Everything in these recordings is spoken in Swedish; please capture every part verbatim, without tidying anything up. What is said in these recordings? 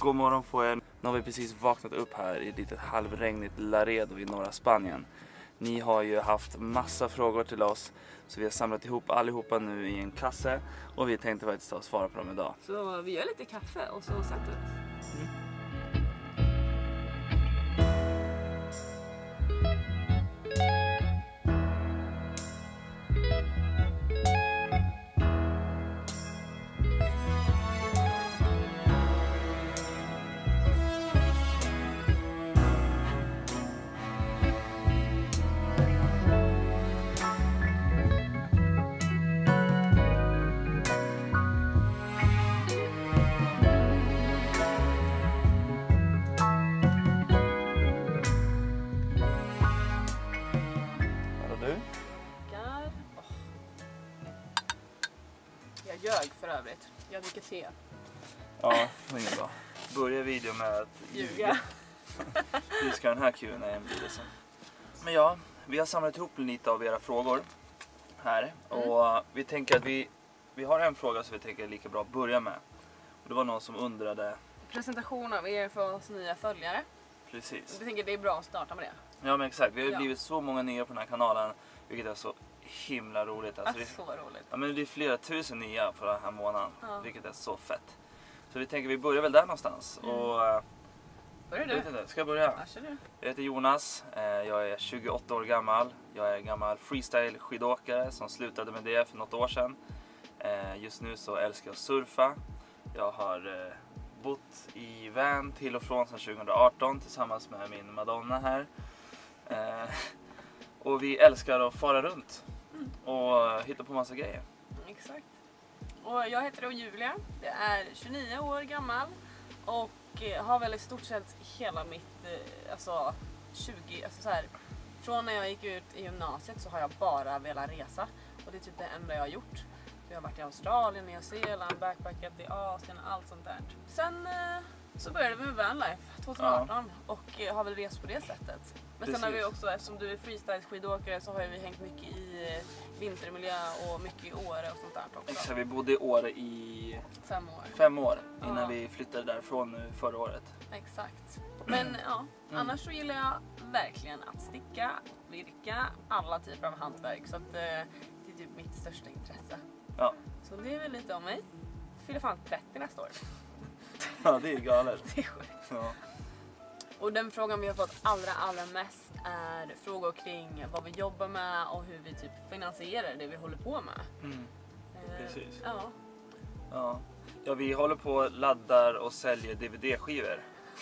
God morgon på er. Nu har vi precis vaknat upp här i ett litet halvregnigt Laredo i norra Spanien. Ni har ju haft massa frågor till oss, så vi har samlat ihop allihopa nu i en kasse och vi tänkte faktiskt ta och svara på dem idag. Så vi gör lite kaffe och så sätter vi oss. Mm. Jag ljög för övrigt. Jag dricker te. Ja, det är inget bra. Börja videon med att ljuga. Hur ska den här Q and A bli liksom? Men ja, vi har samlat ihop lite av era frågor här. Mm. Och vi tänker att vi, vi har en fråga som vi tänker är lika bra att börja med. Och det var någon som undrade... Presentation av er för oss nya följare. Precis. Jag tänker att det är bra att starta med det. Ja men exakt, vi har ju ja. blivit så många nya på den här kanalen. Vilket är så himla roligt. Alltså, det är så roligt. Ja, men det är flera tusen nya på den här månaden. Ja. Vilket är så fett. Så vi tänker vi börjar väl där någonstans. Mm. Och, börjar du? Inte, ska jag börja? Ja, du. Jag heter Jonas. Jag är tjugoåtta år gammal. Jag är gammal freestyle skidåkare som slutade med det för något år sedan. Just nu så älskar jag att surfa. Jag har bott i van till och från sedan tjugoarton tillsammans med min Madonna här. Och vi älskar att fara runt och hitta på massa grejer. Exakt. Och jag heter då Julia. Jag är tjugonio år gammal och har väl i stort sett hela mitt alltså tjugo alltså så här, från när jag gick ut i gymnasiet så har jag bara velat resa och det är typ det enda jag har gjort. Jag har varit i Australien, Nya Zeeland, backpackat i Asien och allt sånt där. Sen så började vi med vanlife tjugoarton ja. och har väl rest på det sättet. Men Precis. sen har vi också, eftersom du är freestyle skidåkare så har vi hängt mycket i vintermiljö och mycket i Åre och sånt där också. Exakt, vi bodde i Åre i fem år, fem år innan ja. vi flyttade därifrån nu förra året. Exakt. Men ja, mm. annars så gillar jag verkligen att sticka, virka, alla typer av hantverk. Så att det är typ mitt största intresse. Ja. Så det är väl lite om mig. Jag fyller fan trettio nästa år. Ja, det är galet. Det är sjukt. Ja. Och den frågan vi har fått allra, allra mest är frågor kring vad vi jobbar med och hur vi typ finansierar det vi håller på med. Mm. Eh, Precis. Ja. Ja. Ja, vi håller på och laddar och säljer D V D-skivor.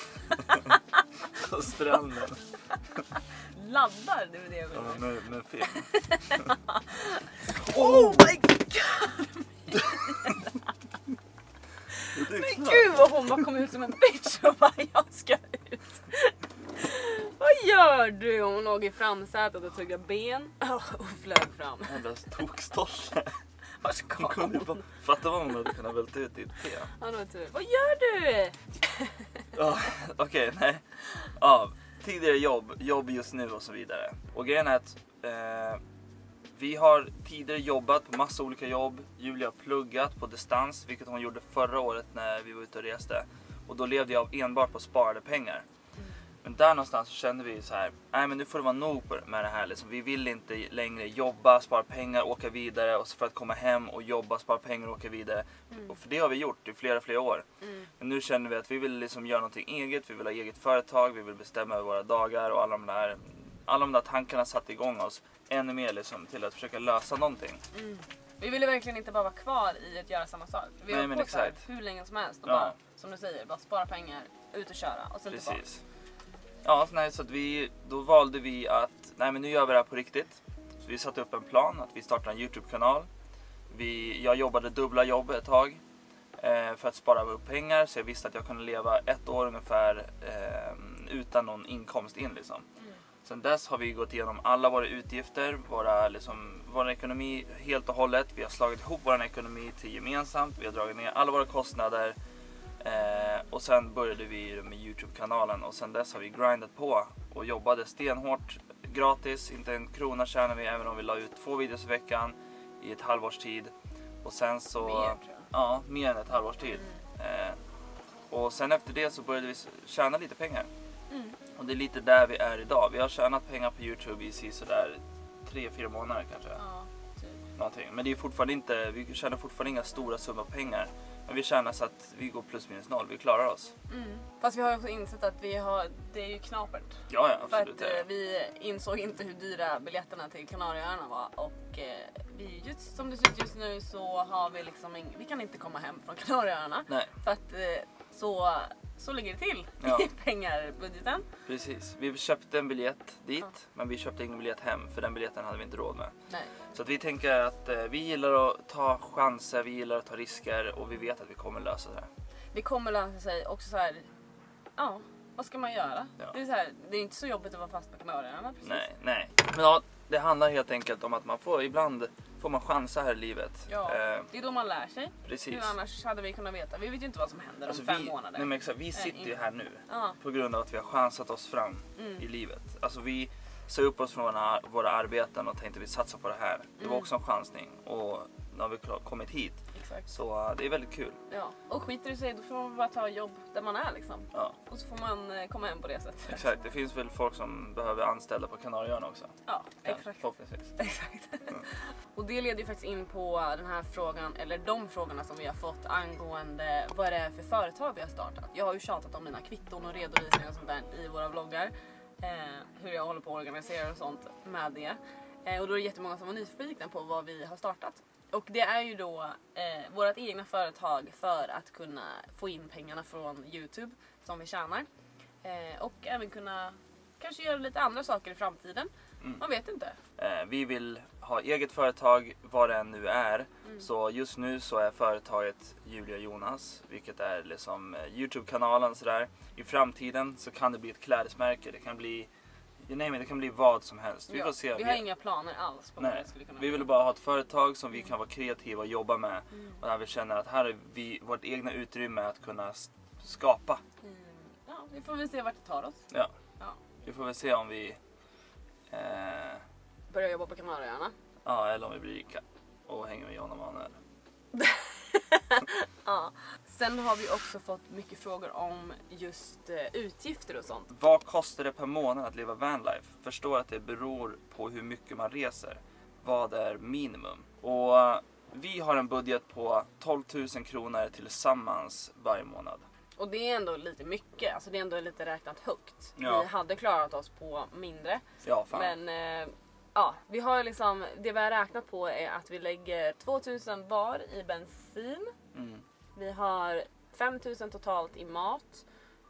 På stranden. Laddar D V D-skivor? Ja, med, med film. Oh my god! Men gud vad hon bara kom ut som en bitch och bara jag ska ut. Vad gör du? Hon låg i framsätet och tuggade ben och flög fram. Jävla tokstolle. Vad ska hon? Fatta vad hon hade kunnat välta ut ditt te. Ja, vad gör du? Ja, okej, okay, nej. Ja, tidigare jobb, jobb just nu och så vidare. Och grejen är att eh, vi har tidigare jobbat på massa olika jobb. Julia har pluggat på distans, vilket hon gjorde förra året när vi var ute och reste. Och då levde jag enbart på sparade pengar. Mm. Men där någonstans så kände vi så här, nej men nu får det vara nog med det här. Liksom. Vi vill inte längre jobba, spara pengar, åka vidare. Och så för att komma hem och jobba, spara pengar och åka vidare. Mm. Och för det har vi gjort i flera, flera år. Mm. Men nu känner vi att vi vill liksom göra någonting eget. Vi vill ha eget företag, vi vill bestämma över våra dagar. Och alla de där, alla de där tankarna satte igång oss ännu mer liksom, till att försöka lösa någonting. Mm. Vi ville verkligen inte bara vara kvar i att göra samma sak. Vi har på så här hur länge som helst och ja. bara, som du säger, bara spara pengar, ut och köra och sen tillbaka. Precis. Ja, så, nej, så att vi, då valde vi att, nej men nu gör vi det här på riktigt. Så vi satte upp en plan att vi startar en YouTube-kanal. Vi, jag jobbade dubbla jobb ett tag eh, för att spara upp pengar, så jag visste att jag kunde leva ett år ungefär eh, utan någon inkomst in liksom. Mm. Sen dess har vi gått igenom alla våra utgifter, våra, liksom, vår ekonomi helt och hållet. Vi har slagit ihop vår ekonomi till gemensamt, vi har dragit ner alla våra kostnader. Eh, och sen började vi med YouTube-kanalen och sen dess har vi grindat på och jobbade stenhårt, gratis, inte en krona tjänar vi även om vi la ut två videos i veckan i ett halvårs tid. Och sen så, mer, ja, mer än ett halvårs tid. Mm. Eh, och Och sen efter det så började vi tjäna lite pengar. Mm. Och det är lite där vi är idag. Vi har tjänat pengar på YouTube i sådär tre, fyra månader kanske. Ja, typ. Någonting. Men det är fortfarande inte, vi tjänar fortfarande inga stora summor pengar. Men vi tjänar så att vi går plus minus noll, vi klarar oss. Mm. Fast vi har ju också insett att vi har, det är ju knapert. Ja, ja, För absolut. att eh, vi insåg inte hur dyra biljetterna till Kanarieöarna var. Och eh, vi, just, som det ser ut just nu så har vi liksom ing, vi kan inte komma hem från Kanarieöarna. Nej. För att eh, så, så ligger det till Ja. i pengarbudgeten. Precis. Vi köpte en biljett dit, Ja. men vi köpte ingen biljett hem för den biljetten hade vi inte råd med. Nej. Så att vi tänker att eh, vi gillar att ta chanser, vi gillar att ta risker och vi vet att vi kommer lösa det här. Det kommer lösa sig också så här. Ja, vad ska man göra? Ja. Det är så här, det är inte så jobbigt att vara fast på Kanarieöarna precis. Nej, nej. Men ja, det handlar helt enkelt om att man får, ibland får man chansa här i livet. Ja, Eh, det är då man lär sig. precis. Hur annars hade vi kunnat veta? Vi vet ju inte vad som händer Alltså om fem vi, månader. nej men exakt, vi sitter ju inte. här nu Ja. på grund av att vi har chansat oss fram Mm. i livet. Alltså vi sa upp oss från våra, våra arbeten och tänkte vi satsar på det här. Det var Mm. också en chansning och nu har vi klar- kommit hit. Exakt. Så uh, det är väldigt kul. Ja. Och skiter det sig då får man bara ta jobb där man är liksom. Ja, Och så får man eh, komma hem på det sättet. exakt. Det finns väl folk som behöver anställa på Kanarieöarna också. Ja, Ja, exakt. förhoppningsvis. Exakt. Mm. Och det leder ju faktiskt in på den här frågan, eller de frågorna som vi har fått angående vad det är för företag vi har startat. Jag har ju tjatat om mina kvitton och redovisningar och sånt där i våra vloggar. Eh, hur jag håller på att organisera och sånt med det. Eh, och då är det jättemånga som var nyfikna på vad vi har startat. Och det är ju då eh, vårt egna företag för att kunna få in pengarna från YouTube som vi tjänar. Eh, och även kunna kanske göra lite andra saker i framtiden. Mm. Man vet inte. Eh, vi vill ha eget företag vad det än nu är. Mm. Så just nu så är företaget Julia Jonas, vilket är liksom eh, Youtube-kanalen sådär. I framtiden så kan det bli ett klädesmärke, det kan bli, you name it, det kan bli vad som helst. Vi Ja, får se. vi har inga planer alls på vad Nej, det skulle kunna vi vill bli. bara ha ett företag som vi kan vara kreativa och jobba med. Mm. Och där vi känner att här är vi, vårt egna utrymme att kunna s- skapa. Mm. Ja, vi får väl se vart det tar oss. Ja. Ja. Vi får väl se om vi, eh, Börja jobba på Kanarieöarna. ja, eller om vi blir rika och hänger med John och Manuel. Ja. Sen har vi också fått mycket frågor om just eh, utgifter och sånt. Vad kostar det per månad att leva vanlife? Förstår att det beror på hur mycket man reser. Vad är minimum? Och uh, vi har en budget på tolv tusen kronor tillsammans varje månad. Och det är ändå lite mycket, alltså det är ändå lite räknat högt. Ja. Vi hade klarat oss på mindre. Ja, fan. Men eh, ja, vi har liksom, det vi har räknat på är att vi lägger tvåtusen var i bensin. Mm. Vi har femtusen totalt i mat.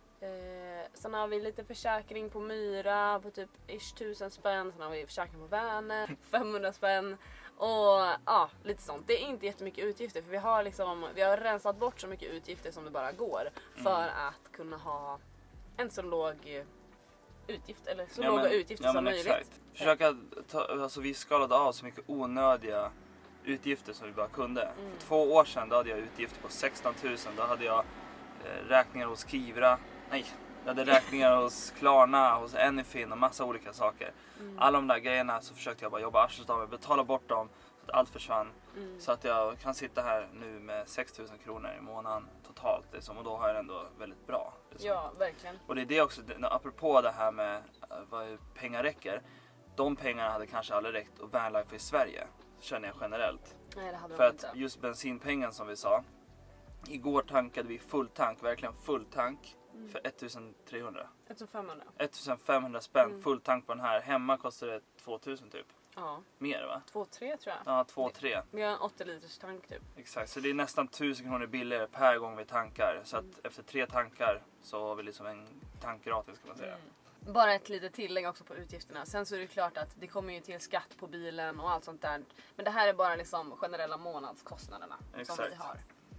Eh, sen har vi lite försäkring på Myra på typ ish tusen spänn. Sen har vi försäkring på Vänner, femhundra spänn. Och ja, lite sånt. Det är inte jättemycket utgifter för vi har liksom, vi har rensat bort så mycket utgifter som det bara går. För att kunna ha en så låg eh, utgift, eller så Ja, låga men- utgifter ja, som men möjligt. exakt. Försöka ta, alltså vi skalade av så mycket onödiga utgifter som vi bara kunde. Mm. För två år sedan då hade jag utgifter på sexton tusen. Då hade jag eh, räkningar hos Kivra. Nej, jag hade räkningar hos Klarna, hos Anyfin och massa olika saker. Mm. Alla de där grejerna så försökte jag bara jobba arslet av mig, betala bort dem så att allt försvann. Mm. Så att jag kan sitta här nu med sex tusen kronor i månaden totalt liksom, och då har jag det ändå väldigt bra. Liksom. Ja, verkligen. Och det är det också, det- apropå det här med eh, vad pengar räcker. De pengarna hade kanske aldrig räckt att vanlife i Sverige, känner jag generellt. Nej, det hade För de att inte. just bensinpengen som vi sa. Igår tankade vi full tank, verkligen full tank. Mm. För ettusentrehundra. femhundra. ettusenfemhundra spänn, Mm. full tank på den här. Hemma kostar det tvåtusen typ. Ja, Mer va? två tre tror jag. Ja, två tre. Vi har en åttio liters tank typ. Exakt, så det är nästan tusen kronor billigare per gång vi tankar. Så att Mm. efter tre tankar så har vi liksom en tank gratis kan man säga. Mm. Bara ett litet tillägg också på utgifterna. Sen så är det klart att det kommer ju till skatt på bilen och allt sånt där. Men det här är bara liksom generella månadskostnaderna som Exakt. vi har.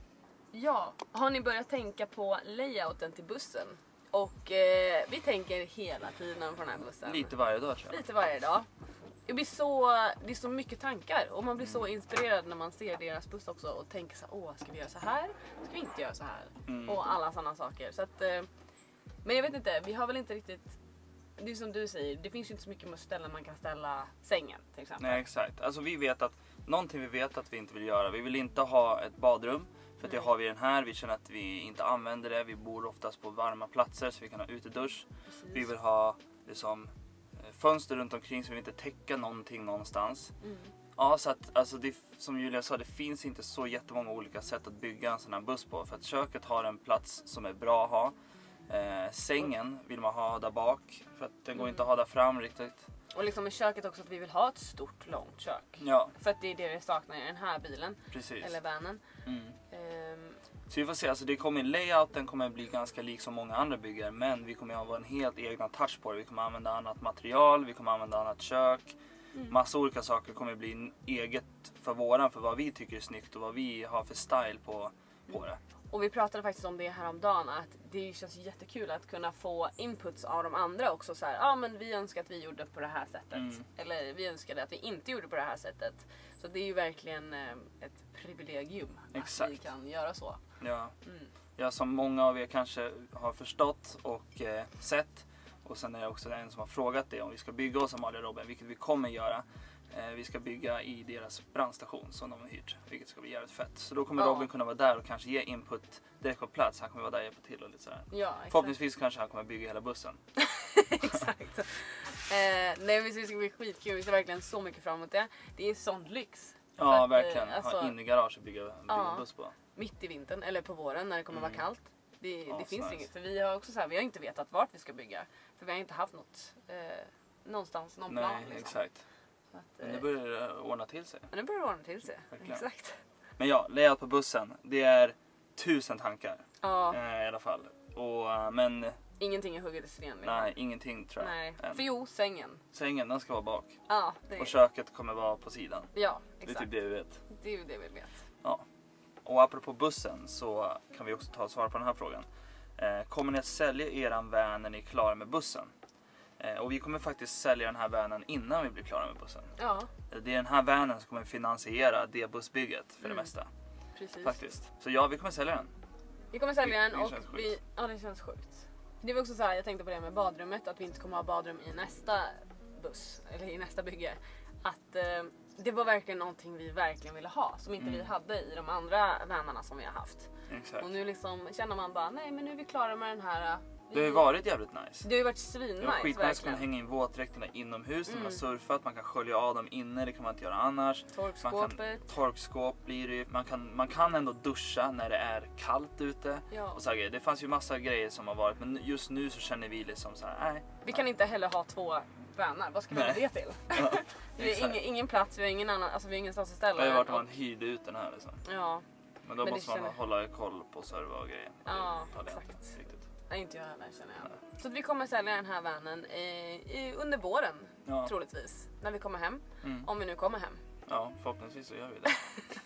Ja, har ni börjat tänka på layouten till bussen? Och eh, vi tänker hela tiden på den här bussen. Lite varje dag tror jag. Lite varje dag. Det blir så, det är så mycket tankar och man blir så inspirerad när man ser deras buss också och tänker så här, åh, ska vi göra så här? Ska vi inte göra så här? Mm. Och alla sådana saker. Så att, eh, men jag vet inte, vi har väl inte riktigt, det är som du säger, det finns ju inte så mycket ställen man kan ställa sängen till exempel. Nej exakt, alltså vi vet att någonting vi vet att vi inte vill göra. Vi vill inte ha ett badrum. För att det har vi den här, vi känner att vi inte använder det. Vi bor oftast på varma platser så vi kan ha utedusch. Precis. Vi vill ha liksom, fönster runt omkring så vi inte täcka någonting någonstans. Mm. Ja, så att alltså det, som Julia sa, det finns inte så jättemånga olika sätt att bygga en sån här buss på. För att köket har en plats som är bra att ha. Eh, sängen vill man ha där bak för att den går Mm. inte att ha där fram riktigt. Och liksom i köket också att vi vill ha ett stort, långt kök. Ja, För att det är det vi saknar i den här bilen. precis. Eller vanen. Mm. Ehm, Så vi får se, alltså det kommer layouten kommer bli ganska lik som många andra bygger, men vi kommer ha en helt egna touch på det. Vi kommer använda annat material, vi kommer använda annat kök. Mm. Massa olika saker kommer bli eget för våran, för vad vi tycker är snyggt och vad vi har för style på, på det. Och vi pratade faktiskt om det här om dagen att det känns jättekul att kunna få inputs av de andra också. Så här, ja ah, men vi önskar att vi gjorde på det här sättet. Mm. Eller vi önskade att vi inte gjorde på det här sättet. Så det är ju verkligen eh, ett privilegium Exakt. att vi kan göra så. Ja. Mm. Ja, som många av er kanske har förstått och eh, sett. Och sen är det också en som har frågat det om vi ska bygga hos Amalia Robin, vilket vi kommer göra. Eh, vi ska bygga i deras brandstation som de har hyrt, vilket ska bli jävligt fett. Så då kommer Ja. Robin kunna vara där och kanske ge input direkt på plats. Han kommer vara där och hjälpa till och lite sådär. Ja, exakt. Förhoppningsvis kanske han kommer bygga hela bussen. Exakt. Eh, nej men det ska bli skitkul, vi ser verkligen så mycket fram emot det. Det är sån lyx. För Ja, att, verkligen. eh, alltså, Ha in i garage och bygga, bygga Ja. buss på. mitt i vintern eller på våren när det kommer Mm. vara kallt. Det, Ja, det så finns nice. inget. För vi har också så här, vi har inte vetat vart vi ska bygga. För vi har inte haft något eh, någonstans, någon Nej, plan. Liksom. exakt. Så att, Men eh, nu börjar det ordna till sig. men nu börjar det ordna till sig. Verkligen. Exakt. Men ja, layout på bussen. Det är tusen tankar Ja, eh, i alla fall. Och, eh, men ingenting är hugget i sten. liksom. nej, ingenting tror jag. Nej. än. För jo, sängen. Sängen, den ska vara bak. Ja, det, Och köket kommer vara på sidan. ja Det är exakt. typ det vi vet. Det är ju det vi vet. Ja. Och apropå bussen så kan vi också ta och svara på den här frågan. Eh, kommer ni att sälja eran van när ni är klara med bussen? Eh, och vi kommer faktiskt sälja den här vanen innan vi blir klara med bussen. Ja, Det är den här vanen som kommer finansiera det bussbygget för Mm. det mesta. precis. Faktiskt. Så ja, vi kommer sälja den. Vi kommer sälja Det- den det och känns sjukt. vi... Ja, det känns sjukt. Det var också så här, jag tänkte på det med badrummet, att vi inte kommer ha badrum i nästa buss, eller i nästa bygge. Att eh, det var verkligen någonting vi verkligen ville ha, som inte Mm. vi hade i de andra vännerna som vi har haft. Exakt. Och nu liksom känner man bara, nej men nu är vi klara med den här. Vi... Det har ju varit jävligt nice. Det har ju varit Det svinnice var skitnice att verkligen. kunna hänga in våtdräkterna inomhus när man har Mm. surfat. Man kan skölja av dem inne, det kan man inte göra annars. Man kan, Torkskåpet. torkskåp blir det ju. Man kan, man kan ändå duscha när det är kallt ute. Ja. Och så här grejer. Det fanns ju massa grejer som har varit, men just nu så känner vi liksom så här, nej. Vi kan inte heller ha två vänner, vad ska vi ha Nej. det till? Ja, Vi har exakt. ingen, ingen plats, vi har ingen annan, alltså vi har ingenstans att ställa Det har ju varit den att man och- hyrde ut den här liksom. Ja, Men då Men det måste man känner- hålla koll på server och grejer. Ja, Det tar det exakt. inte riktigt. nej inte jag heller känner jag. Så att vi kommer sälja den här vanen i, i, under våren, Ja. troligtvis. När vi kommer hem, Mm. om vi nu kommer hem. Ja, förhoppningsvis så gör vi det.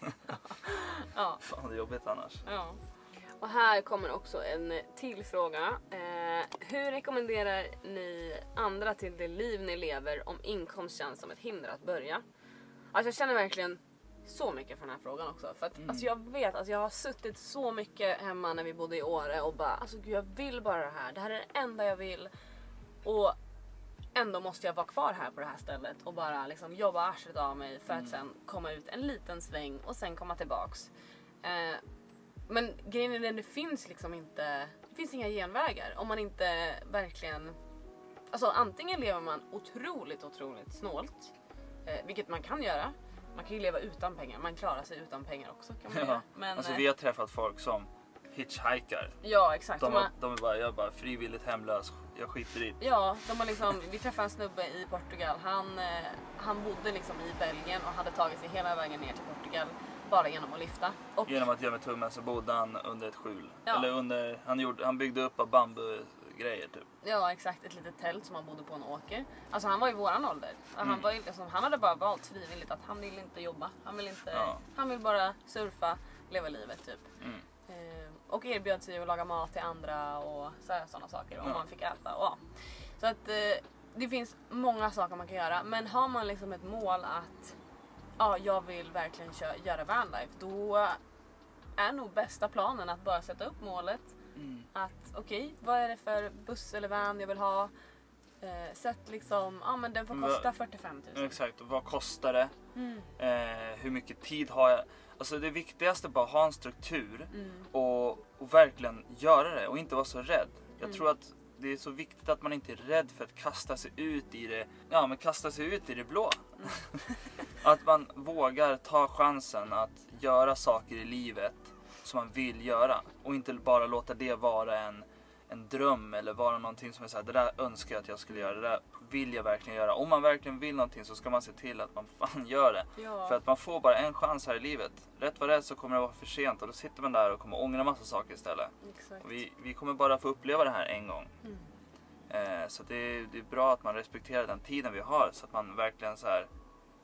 Ja. Fan, det är jobbigt annars. Ja. Och här kommer också en till fråga. Eh, hur rekommenderar ni andra till det liv ni lever om inkomst känns som ett hinder att börja? Alltså jag känner verkligen så mycket för den här frågan också. För att Mm. alltså jag vet, alltså jag har suttit så mycket hemma när vi bodde i Åre och bara, alltså gud jag vill bara det här. Det här är det enda jag vill. Och ändå måste jag vara kvar här på det här stället och bara liksom jobba arslet av mig för att Mm. sen komma ut en liten sväng och sen komma tillbaks. Eh, men grejen är den, det finns liksom inte, det finns inga genvägar om man inte verkligen, alltså antingen lever man otroligt, otroligt snålt, eh, vilket man kan göra. Man kan ju leva utan pengar, man klarar sig utan pengar också kan man Ja. göra. Men, Alltså eh, vi har träffat folk som hitchhikar. ja exakt. De, De har- har, de är bara, jag är bara frivilligt hemlös, jag skiter i det. Ja, de har liksom, vi träffade en snubbe i Portugal. Han, eh, han bodde liksom i Belgien och hade tagit sig hela vägen ner till Portugal bara genom att lyfta. Och, Genom att göra med tummen så bodde han under ett skjul. Ja. Eller under, han, gjorde, han byggde upp av bambugrejer typ. ja, exakt. Ett litet tält som han bodde på en åker. Alltså han var i våran ålder. Han, Mm. var ju liksom, han hade bara valt frivilligt att han vill inte jobba. Han vill, inte, Ja. han vill bara surfa, leva livet typ. Mm. Eh, och erbjöd sig att laga mat till andra och sådana saker om Ja. man fick äta. Och, ja. Så att eh, det finns många saker man kan göra. Men har man liksom ett mål att ja, jag vill verkligen kö- göra vanlife, då är nog bästa planen att bara sätta upp målet. Mm. Att okej, okay, vad är det för buss eller van jag vill ha? Eh, sätt liksom, ja men den får Men kosta vad- fyrtiofem tusen. Exakt, och vad kostar det? Mm. Eh, hur mycket tid har jag? Alltså det viktigaste är bara att ha en struktur Mm. och, och verkligen göra det och inte vara så rädd. Jag Mm. tror att det är så viktigt att man inte är rädd för att kasta sig ut i det, ja men kasta sig ut i det blå. Mm. Att man vågar ta chansen att göra saker i livet som man vill göra och inte bara låta det vara en, en dröm eller vara någonting som är så här, det där önskar jag att jag skulle göra, det där vill jag verkligen göra. Om man verkligen vill någonting så ska man se till att man fan gör det. Ja. För att man får bara en chans här i livet. Rätt vad det är så kommer det vara för sent och då sitter man där och kommer ångra massa saker istället. Exakt. Och vi, vi kommer bara få uppleva det här en gång. Mm. Eh, så det är, det är bra att man respekterar den tiden vi har så att man verkligen så här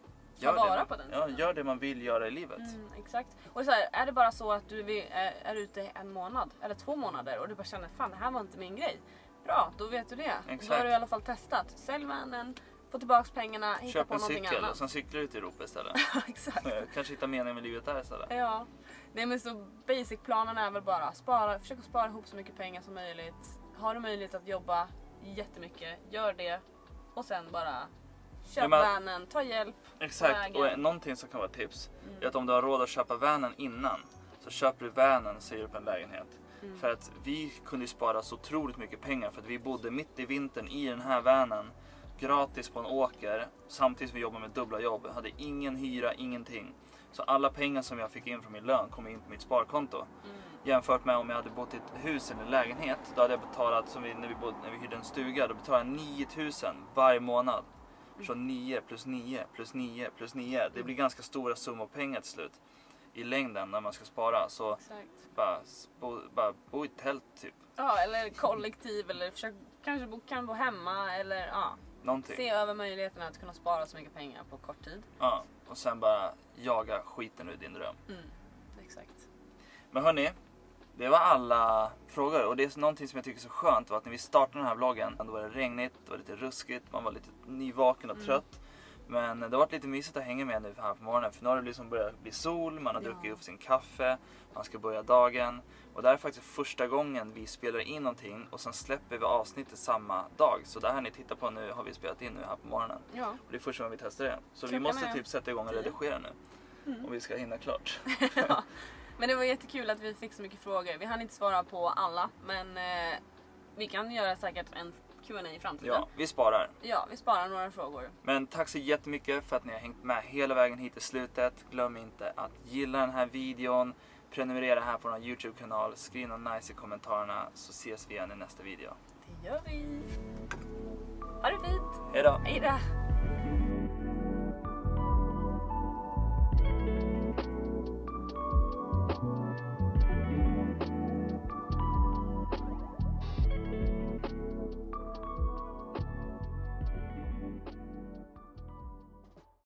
Ta vara det man, på den ja, tiden. gör det man vill göra i livet. Mm, exakt. Och så här, är det bara så att du vill, är, är ute en månad eller två månader och du bara känner fan det här var inte min grej. Bra, då vet du det. Exakt. Då har du i alla fall testat. Sälj vanen, få tillbaks pengarna, hitta Köp på en någonting cykel annat. och sen cykla ut i Europa istället. Exakt. Eh, Kanske hitta meningen med livet där istället. Ja. Nej men så basic-planen är väl bara spara, försök att spara ihop så mycket pengar som möjligt. Har du möjlighet att jobba jättemycket, gör det. Och sen bara köp Ja, men- vanen, ta hjälp på Exakt, vägen. och eh, någonting som kan vara ett tips Mm. är att om du har råd att köpa vanen innan så köper du vanen och säger upp en lägenhet. Mm. För att vi kunde ju spara så otroligt mycket pengar för att vi bodde mitt i vintern i den här vanen gratis på en åker samtidigt som vi jobbade med dubbla jobb. Jag hade ingen hyra, ingenting. Så alla pengar som jag fick in från min lön kom in på mitt sparkonto. Mm. Jämfört med om jag hade bott i ett hus eller en lägenhet, då hade jag betalat, som vi, när, vi bodde, när vi hyrde en stuga, då betalade jag nio tusen varje månad. Så nio plus nio plus nio plus nio. Det blir ganska stora summor pengar till slut i längden när man ska spara. Så Exakt. bara bo, bara bo i tält typ. Ja, eller kollektiv eller försök kanske bo, kan bo hemma eller ja. Någonting. Se över möjligheterna att kunna spara så mycket pengar på kort tid. Ja, och sen bara jaga skiten ur din dröm. Mm. Exakt. Men hörni, det var alla frågor och det är någonting som jag tycker är så skönt var att när vi startade den här vloggen, då var det regnigt, det var lite ruskigt, man var lite nyvaken och Mm. trött. Men det har varit lite mysigt att hänga med nu här på morgonen för nu har det liksom börjat bli sol, man har Ja. druckit upp sin kaffe, man ska börja dagen. Och det här är faktiskt första gången vi spelar in någonting och sen släpper vi avsnittet samma dag. Så det här ni tittar på nu har vi spelat in nu här på morgonen. Ja. Och det är första gången vi testar det. Så vi Klockan måste är typ sätta igång och tio. redigera nu. Mm. Om vi ska hinna klart. Ja. Men det var jättekul att vi fick så mycket frågor. Vi hann inte svara på alla, men eh, vi kan göra säkert en Q and A i framtiden. Ja, vi sparar. Ja, vi sparar några frågor. Men tack så jättemycket för att ni har hängt med hela vägen hit till slutet. Glöm inte att gilla den här videon, prenumerera här på vår YouTube-kanal, skriv något nice i kommentarerna så ses vi igen i nästa video. Det gör vi. Ha det fint. Hej då! Hej då.